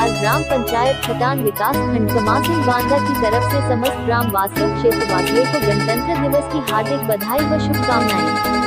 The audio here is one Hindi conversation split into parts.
फिलहाल ग्राम पंचायत खटान विकास खंड कमासिन बांदा की तरफ से समस्त ग्राम वासियों क्षेत्रवासियों को गणतंत्र दिवस की हार्दिक बधाई व शुभकामनाएं।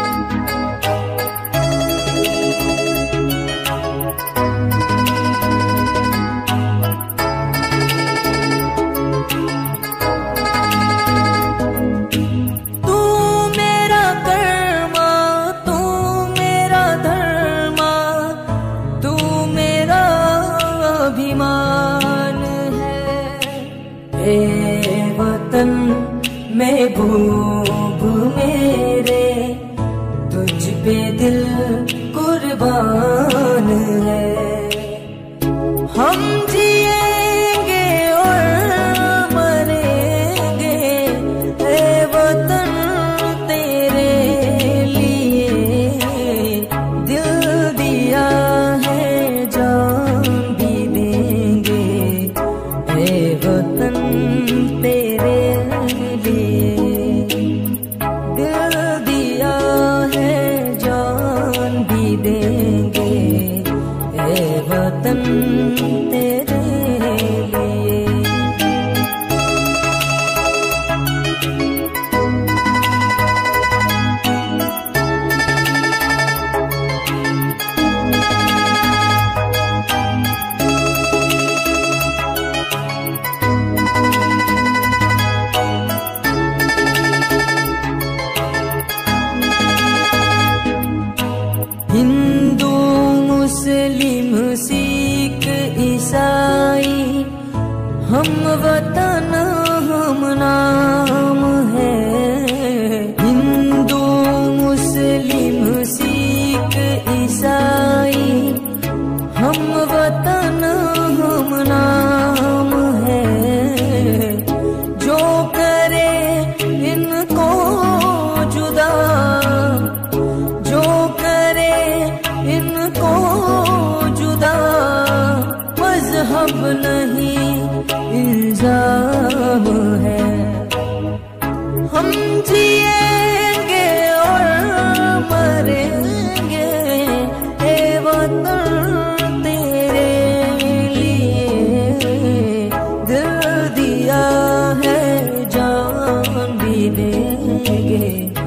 वतन महबूब मेरे, तुझ पे दिल कुर्बान है। हम जिएंगे और मरेंगे ए वतन तेरे लिए, दिल दिया है जान भी देंगे ए वतन तेरे लिए, दिल दिया है जान भी देंगे ए वतन तेरे लिए। हिंदू मुस्लिम सिख ईसाई हम वतन हम नाम है। हिंदू मुस्लिम सिख ईसाई हम वतन हम नाम है। जो करे इनको जुदा, जो करे इनको जुदा, मजहब नहीं इल्जाम है। हम जिएंगे और मरेंगे ए वतन तेरे लिए, दिल दिया है जान भी देंगे